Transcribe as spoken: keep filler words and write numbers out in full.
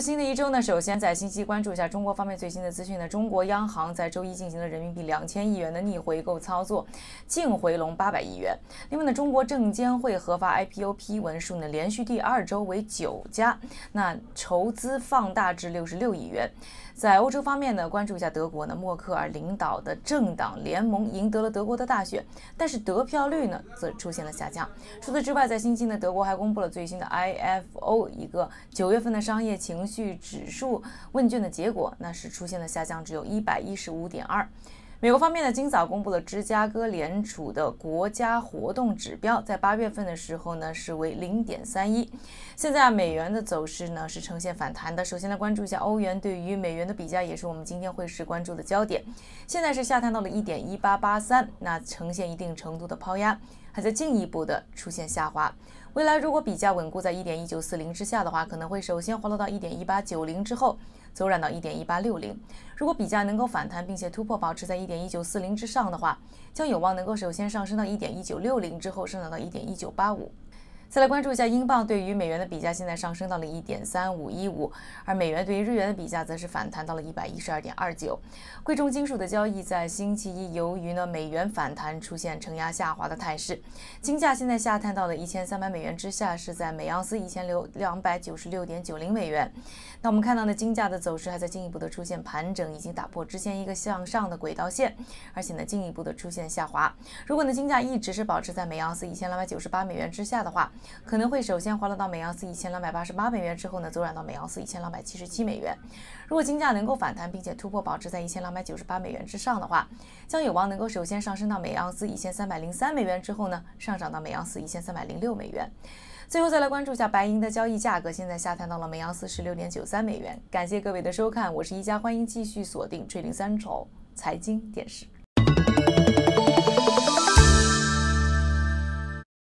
新的一周呢，首先在星期一关注一下中国方面最新的资讯呢。中国央行在周一进行了人民币两千亿元的逆回购操作，净回笼八百亿元。另外呢，中国证监会核发 I P O 批文数呢，连续第二周为九家，那筹资放大至六十六亿元。在欧洲方面呢，关注一下德国呢，默克尔领导的政党联盟赢得了德国的大选，但是得票率呢则出现了下降。除此之外，在星期呢，德国还公布了最新的 I F O 一个九月份的商业情绪指数问卷的结果，那是出现了下降，只有一百一十五点二。美国方面呢，今早公布了芝加哥联储的国家活动指标，在八月份的时候呢是为 零点三一。现在啊，美元的走势呢是呈现反弹的。首先来关注一下欧元对于美元的比价，也是我们今天汇市关注的焦点。现在是下探到了 一点一八八三，那呈现一定程度的抛压，还在进一步的出现下滑。未来如果比价稳固在 一点一九四零之下的话，可能会首先滑落到 一点一八九零之后走软到 一点一八六零。如果比价能够反弹并且突破保持在 一点一九四零之上的话，将有望能够首先上升到 一点一九六零之后上涨到 一点一九八五。再来关注一下英镑对于美元的比价，现在上升到了 一点三五一五，而美元对于日元的比价则是反弹到了 一百一十二点二九。贵重金属的交易在星期一由于呢美元反弹出现承压下滑的态势，金价现在下探到了一千三百美元之下，是在每盎司一千两百九十六点九零美元。那我们看到呢，金价的走势还在进一步的出现盘整，已经打破之前一个向上的轨道线，而且呢进一步的出现下滑。如果呢金价一直是保持在每盎司一千两百九十八美元之下的话，可能会首先滑落到每盎司一千两百八十八美元之后呢，走软到每盎司一千两百七十七美元。如果金价能够反弹并且突破保持在一千两百九十八美元之上的话，将有望能够首先上升到每盎司一千三百零三美元之后呢，上涨到每盎司一千三百零六美元。最后再来关注一下白银的交易价格，现在下探到了每盎司十六点九三美元。感谢各位的收看，我是一加，欢迎继续锁定 Trading Central 财经电视。